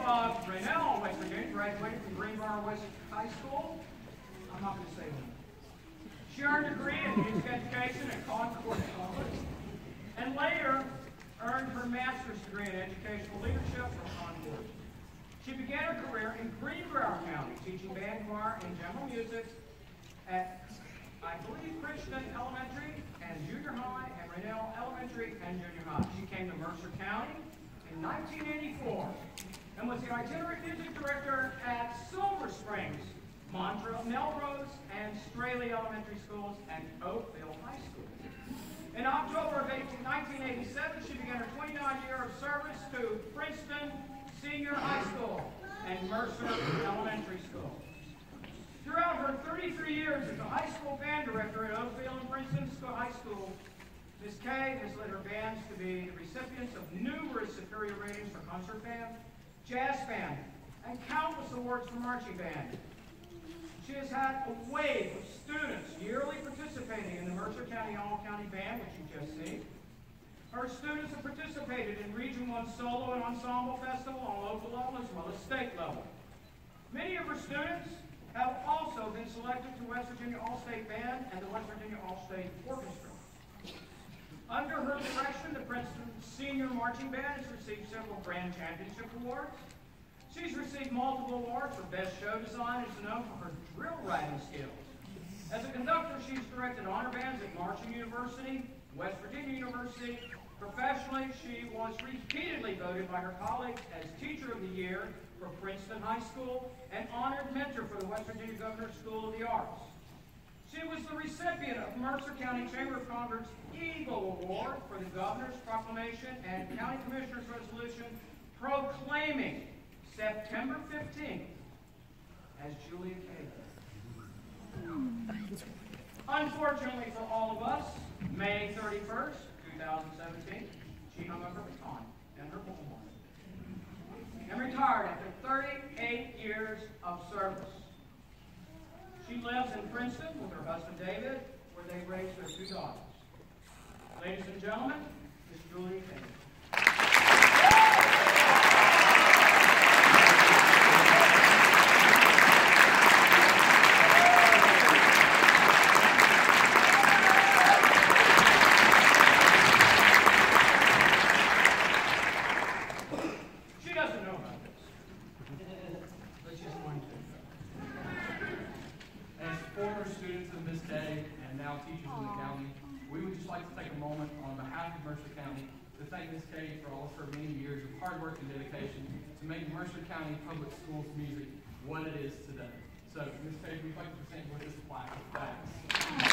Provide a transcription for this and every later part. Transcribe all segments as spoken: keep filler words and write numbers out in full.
of Raynell, West Virginia, graduated from Greenbrier West High School. I'm not going to say that. She earned a degree in music education at Concord College, and later earned her master's degree in educational leadership from Concord. She began her career in Greenbrier County, teaching band, choir, and general music at, I believe, Christian Elementary and Junior High, and Raynell Elementary and Junior High. She came to Mercer County in nineteen eighty-four and was the itinerant music director at Silver Springs, Montreux, Melrose, and Straley Elementary Schools, and Oakville High School. In October of nineteen eighty-seven, she began her twenty-nine year of service to Princeton Senior High School and Mercer Elementary School. Throughout her thirty-three years as a high school band director at Oakville and Princeton High School, Miz Kay has led her bands to be the recipients of numerous superior ratings for concert band, jazz band, and countless awards for marching band. She has had a wave of students yearly participating in the Mercer County All-County Band, which you just see. Her students have participated in Region one Solo and Ensemble Festival on local level as well as state level. Many of her students have also been selected to West Virginia All-State Band and the West Virginia All-State Orchestra. Under her direction, the Princeton Senior Marching Band has received several Grand Championship awards. She's received multiple awards for Best Show Design and is known for her drill writing skills. As a conductor, she's directed honor bands at Marshall University, West Virginia University. Professionally, she was repeatedly voted by her colleagues as Teacher of the Year for Princeton High School and honored mentor for the West Virginia Governor's School of the Arts. She was the recipient of Mercer County Chamber of Commerce Eagle Award for the Governor's Proclamation and County Commissioner's Resolution proclaiming September fifteenth as Julia Kay. Unfortunately for all of us, May thirty-first, two thousand seventeen, she hung up her baton and her bullhorn and retired after thirty-eight years of service. She lives in Princeton with her husband David, where they raised their two daughters. Ladies and gentlemen, Miss Julia Kay. Mercer County Public Schools music what it is today. So, Miz Kay, we'd like to present you with this plaque. Thanks.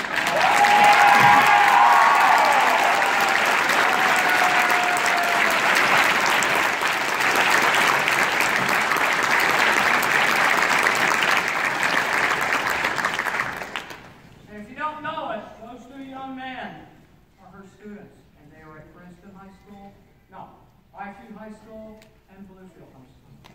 And if you don't know it, those two young men are her students, and they are at Princeton High School, no, Highfield High School, and Bluefield High School.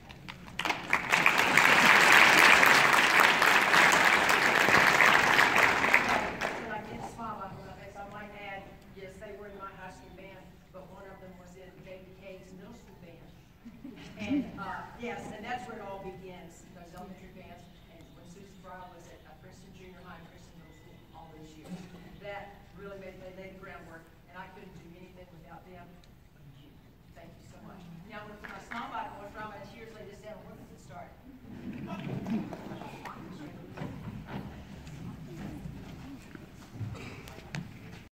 And uh, yes, and that's where it all begins, those elementary bands, and when Susie Brown was at uh, Princeton Junior High and Princeton Middle School all those years. That really made, they laid the groundwork